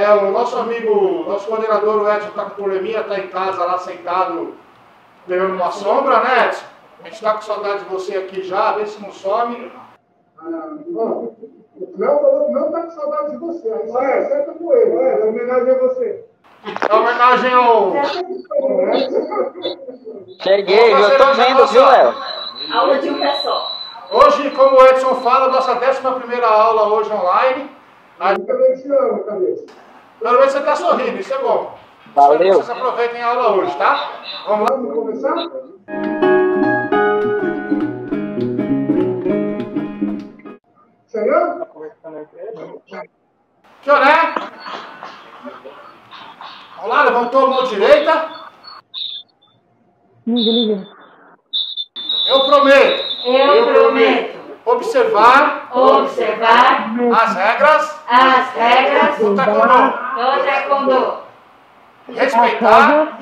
o nosso amigo, nosso coordenador, o Edson, está com probleminha, está em casa lá sentado, pegando uma sombra, né, Edson? A gente está com saudade de você aqui já, vê se não some. O Cléo falou que não está com saudade de você. Aí você acerta com ele, é homenagem a você. É homenagem ao... Cheguei, eu tô vendo, viu, Léo? Aula de um pé só. Hoje, como o Edson fala, nossa 11ª aula hoje online. Eu também te amo, cabeça. Pelo menos você está sorrindo, isso é bom. Valeu. Espero que vocês aproveitem a aula hoje, tá? Vamos lá? Vamos começar? Senhor? Que hora é? Vamos lá, levantou a mão direita. Eu prometo. Eu prometo Observar observar as regras as regras do do taekwondo. taekwondo. Respeitar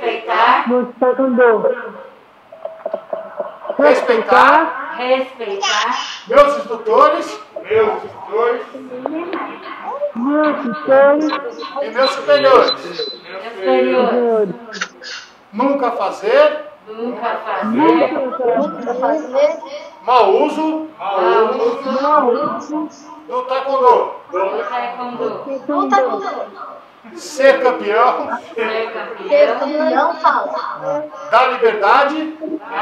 Respeitar meus instrutores e meus superiores. superiores. Nunca fazer Nunca fazer mau uso do taekwondo. do taekwondo. Ser campeão Ser campeão da liberdade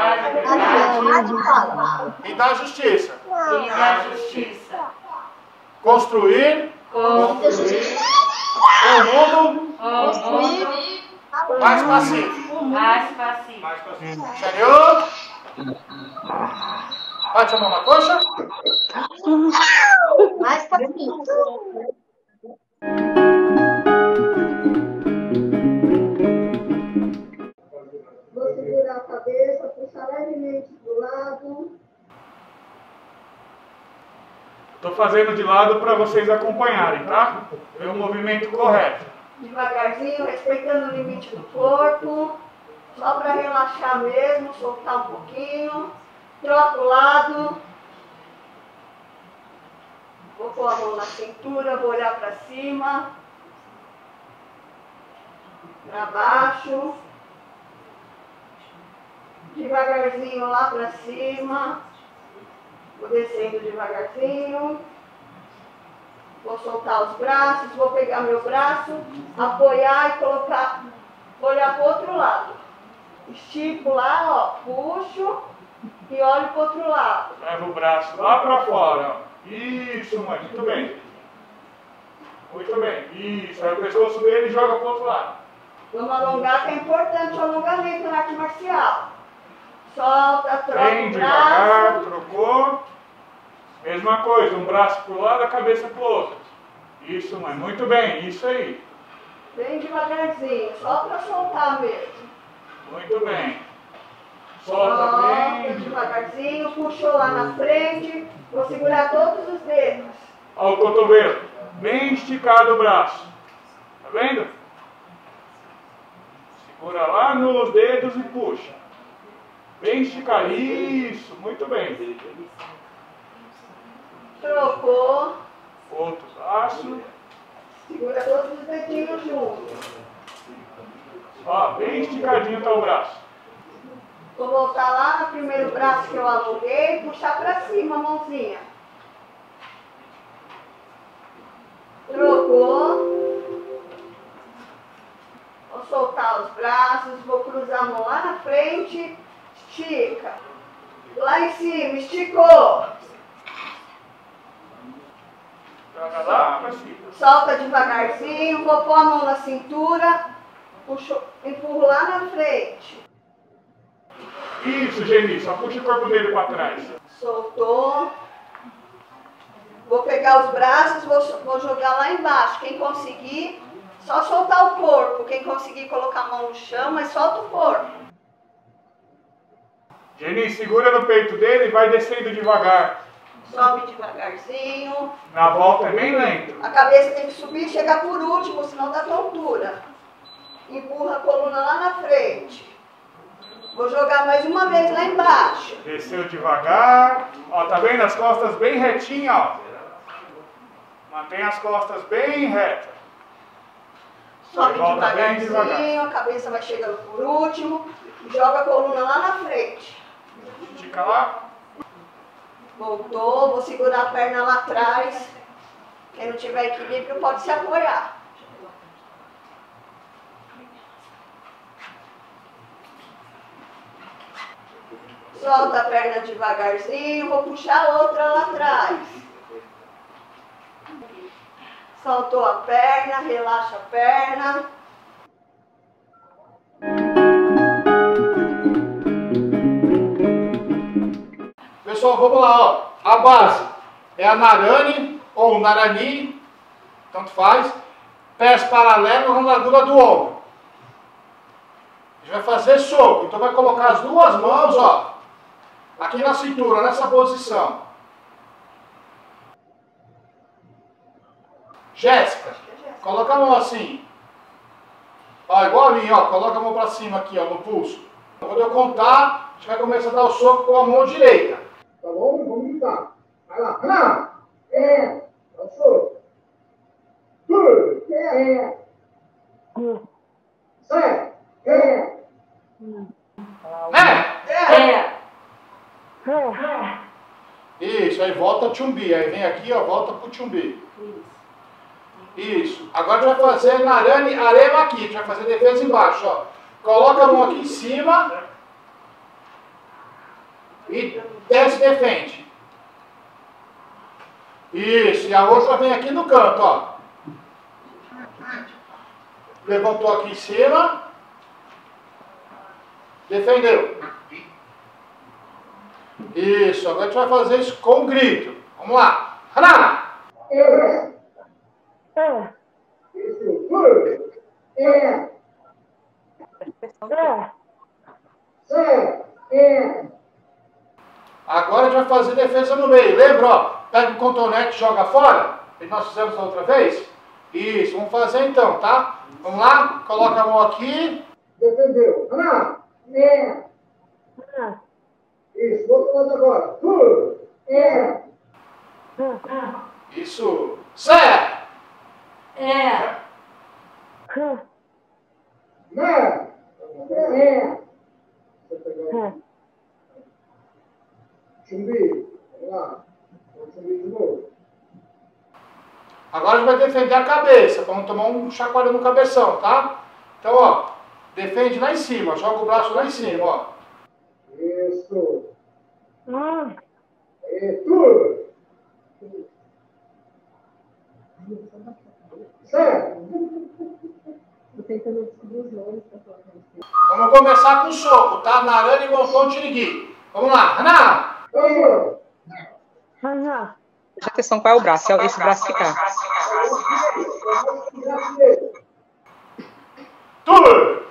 da e da justiça. e da justiça. Construir Construir um mundo mundo mais pacífico. mais pacífico. Senhor, bate a mão na coxa. Mais pacífico. Vou segurar a cabeça, puxar levemente do lado. Estou fazendo de lado para vocês acompanharem, tá? É o movimento correto. Devagarzinho, respeitando o limite do corpo, só para relaxar mesmo, soltar um pouquinho. Troca o lado. Vou pôr a mão na cintura, vou olhar para cima, para baixo. Devagarzinho lá para cima. Vou descendo devagarzinho. Vou soltar os braços, vou pegar meu braço, apoiar e colocar, olhar para o outro lado. Estico lá, ó, puxo e olho para o outro lado. Leva o braço lá para fora. Ó. Isso, mãe, muito bem. Muito bem. Isso, aí o pescoço dele joga para o outro lado. Vamos alongar, que é importante o alongamento na arte marcial. Solta, troca Bem o devagar, braço. trocou. Mesma coisa, um braço para o lado, a cabeça para o outro. Isso, mãe, muito bem, isso aí. Bem devagarzinho, só para soltar mesmo. Muito bem. Solta Solta bem. devagarzinho, puxou lá na frente. Vou segurar todos os dedos. Olha o cotovelo. Bem esticado o braço. Tá vendo? Segura lá nos dedos e puxa. Bem esticado. Isso, muito bem. Trocou. Outro braço. Segura todos os dedinhos juntos. Ó, bem esticadinho tá o braço. Vou voltar lá no primeiro braço que eu alonguei, puxar para cima a mãozinha. Trocou. Vou soltar os braços, vou cruzar a mão lá na frente, estica. Lá em cima, esticou. Joga lá pra cima. Solta devagarzinho, vou pôr a mão na cintura, puxo, empurro lá na frente. Isso, Geni, só puxa o corpo dele para trás. Soltou. Vou pegar os braços, vou jogar lá embaixo. Quem conseguir, só soltar o corpo. Quem conseguir colocar a mão no chão, mas solta o corpo. Geni, segura no peito dele e vai descendo devagar. Sobe devagarzinho. Na volta é bem lento. A cabeça tem que subir e chegar por último, senão dá tontura. Empurra a coluna lá na frente. Vou jogar mais uma vez lá embaixo. Desceu devagar. Ó, tá vendo as costas bem retinhas, ó. Mantém as costas bem retas. Sobe Volta bem devagarzinho, a cabeça vai chegando por último. Joga a coluna lá na frente. Estica lá. Voltou, vou segurar a perna lá atrás. Quem não tiver equilíbrio pode se apoiar. Solta a perna devagarzinho, vou puxar a outra lá atrás. Soltou a perna, relaxa a perna. Pessoal, vamos lá, ó. A base é a Narani ou Narani, tanto faz. Pés paralelos na largura do ombro. A gente vai fazer soco, então vai colocar as duas mãos, ó, aqui na cintura, nessa posição. Jéssica, coloca a mão assim. Ó, igual a mim, ó, coloca a mão pra cima aqui, ó, no pulso. Quando eu contar, a gente vai começar a dar o soco com a mão direita. Tá bom? Vamos gritar. Vai lá. Não. É. Passou. É. Sai. É. Isso, aí volta o chumbi. Aí vem aqui, ó, volta pro chumbi. Isso. Agora a gente vai fazer Narani Arema aqui. A gente vai fazer defesa embaixo, ó. Coloca a mão aqui em cima. E desce e defende. Isso. E a outra vem aqui no canto, ó. Levantou aqui em cima. Defendeu. Isso. Agora a gente vai fazer isso com grito. Vamos lá. Hanana. Agora a gente vai fazer defesa no meio. Lembra, ó? Pega o cotonete e joga fora. Que nós fizemos da outra vez. Isso, vamos fazer então, tá? Vamos lá? Coloca a mão aqui. Defendeu. Ana. Isso, do outro lado agora. Isso. Sé. Né? Chumbi. Vamos lá. Vamos chumbi de novo. Agora a gente vai defender a cabeça, para não tomar um chacoalhão no cabeção, tá? Então, ó, defende lá em cima, joga o braço lá em cima, ó. Isso. Tudo. Certo. Vamos começar com o soco, tá? Narani, Monton, Tirigui. Vamos lá, Haná! Preste atenção qual é o braço, é esse braço que tá. Tudo!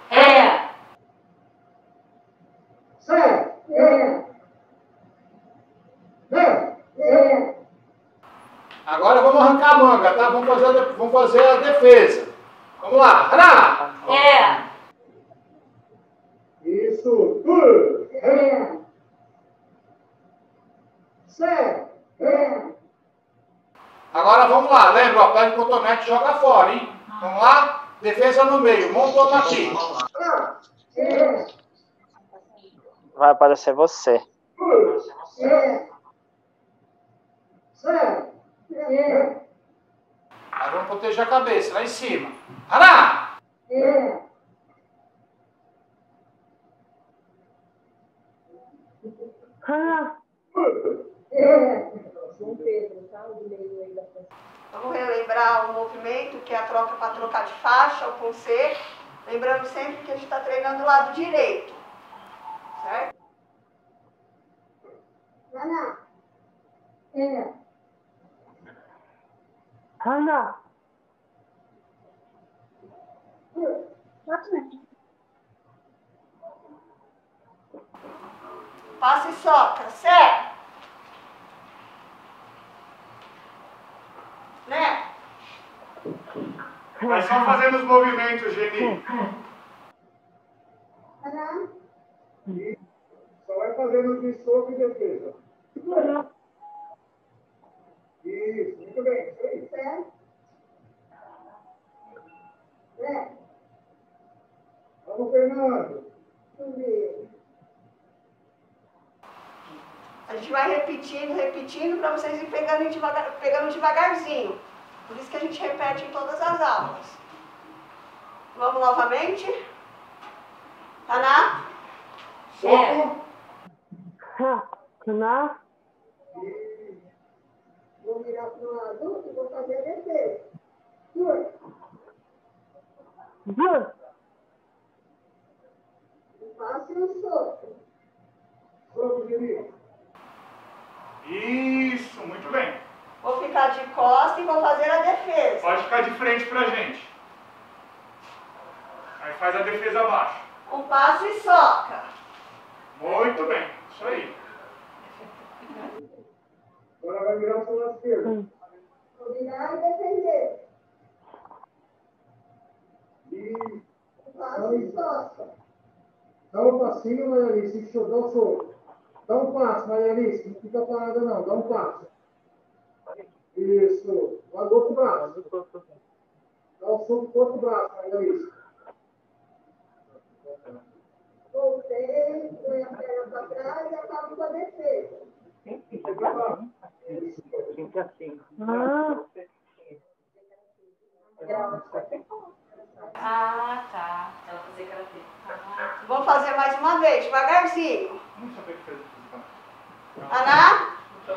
Certo. Agora vamos arrancar a manga, tá? Vamos fazer a defesa. Vamos lá, Haná! Isso. Tudo. Certo. Agora vamos lá, lembra, ó, pega o cotonete e joga fora, hein? Vamos lá? Defesa no meio, Monton aqui. Vai aparecer você. Certo. Aí vamos proteger a cabeça, lá em cima. Haná! Vamos relembrar o movimento, que é a troca para trocar de faixa, ou com C. Lembrando sempre que a gente está treinando o lado direito. Certo? Passa e soca. Certo? Né? Vai só fazendo os movimentos, Geni. Só vai fazendo de soco e defesa. Isso, muito bem. Isso aí. Certo. Ô, Fernando. A gente vai repetindo para vocês irem pegando devagarzinho. Por isso que a gente repete em todas as aulas. Vamos novamente? Taná? Soco. Taná? Vou virar para o lado e vou fazer a defesa. Jur. Passe um soco. Soco, Geni. Isso, muito bem. Vou ficar de costa e vou fazer a defesa. Pode ficar de frente pra gente. Aí faz a defesa abaixo. Um passo e soca. Muito bem, isso aí. Agora vai virar para o lado esquerdo. Vou virar e defender. E Um passo e soca. dá um passinho, Marianice, e dá um soco. Dá um passo, Marianice, não fica parada não, dá um passo. Isso. Vai do outro braço. Dá um soco com o outro braço, Marianice. Voltei, põe a perna para trás e acabo com a defesa. Ah, tá. Ela fazia karatê. Vou fazer mais uma vez, devagarzinho. Não sabia que fez isso. Aná?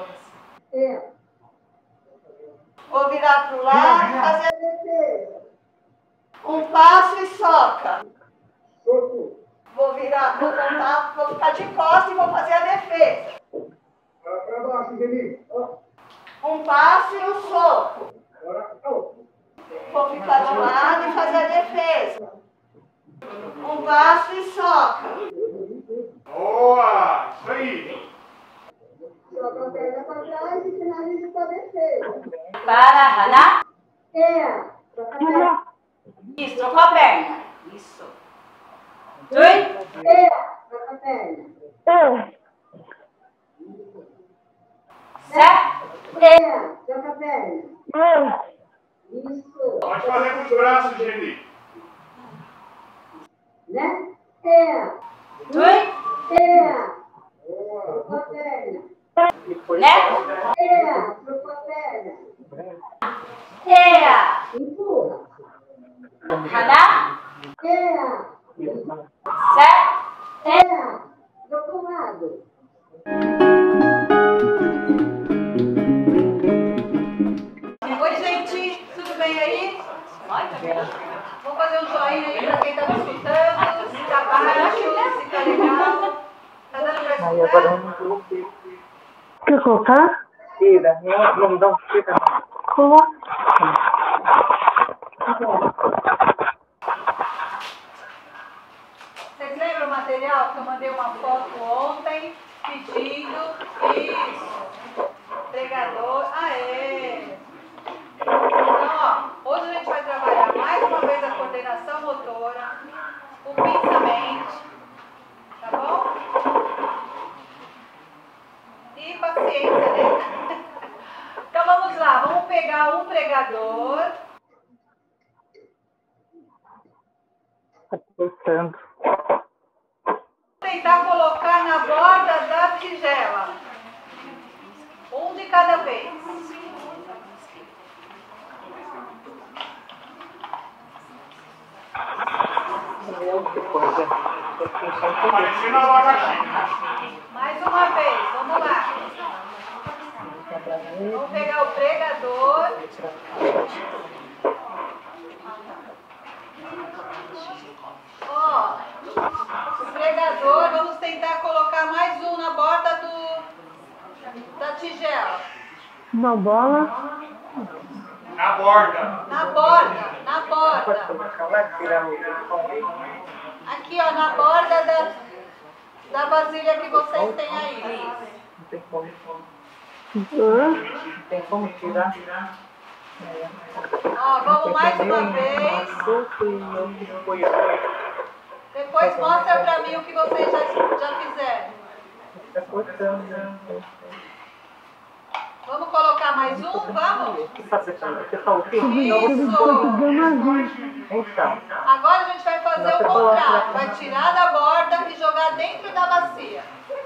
Vou virar para o lado e fazer a defesa. Um passo e soca. Soco. Vou virar, vou voltar, vou ficar de costas e vou fazer a defesa. Agora para baixo, Geni. Ó. Um passo e um soco. Agora, ó. Vou ficar de lado e fazer a defesa. Um passo e soca. Boa! Isso aí. Joga a perna para trás e finaliza com a defesa. Para, Haná. Troca a perna. Isso, trocou a perna. Isso. Tui. Troca a perna. Sé. Troca a perna. Isso. Pode fazer com os braços, Geni. Né? Tui. Troca a perna. Né? Troca a perna. Empurra. Haná. Sé. Troca o lado. Oi, gente. Tudo bem aí? Vamos fazer um joinha aí pra quem tá me escutando. Se tá baixo, se tá legal. Tá dando pra escutar? Quer colocar? Tira, não dá um tira. Coloca. Vocês lembram o material que eu mandei uma foto ontem pedindo? Isso. Pregador. Aê! Então, ó, hoje a gente vai trabalhar mais uma vez a coordenação motora, o pensamento, tá bom? E paciência, né? Então vamos lá, vamos pegar um pregador. Pensando. Tentar colocar na borda da tigela. Um de cada vez. Parecendo uma abacaxi. Mais uma vez, vamos lá. Vamos pegar o pregador. Ó, o pregador, vamos tentar colocar mais um na borda da tigela. Uma bola. Na borda. Na borda, na borda. Aqui, ó, na borda da vasilha que vocês têm aí. Tem como tirar? Ó, vamos mais uma vez. Depois mostra pra mim o que vocês já fizeram. Vamos colocar mais um? Vamos? Isso. Então. Agora a gente vai fazer fazer o contrário. Vai tirar da borda e jogar dentro da bacia.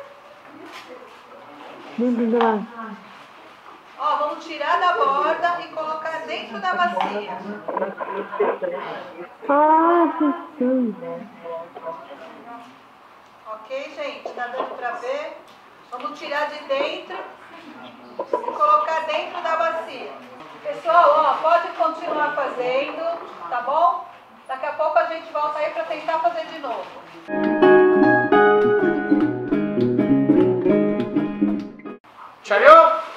Ó, vamos tirar da borda e colocar dentro da bacia. Ok, gente? Tá dando pra ver? Vamos tirar de dentro e colocar dentro da bacia. Pessoal, ó, pode continuar fazendo, tá bom? Daqui a pouco a gente volta aí para tentar fazer de novo. Chariot?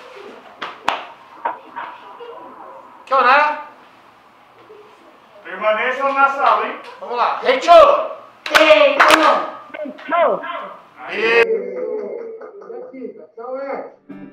Que hora? Permaneçam na sala, hein? Vamos lá. Heitor! Heitor! Aqui, tchau, é.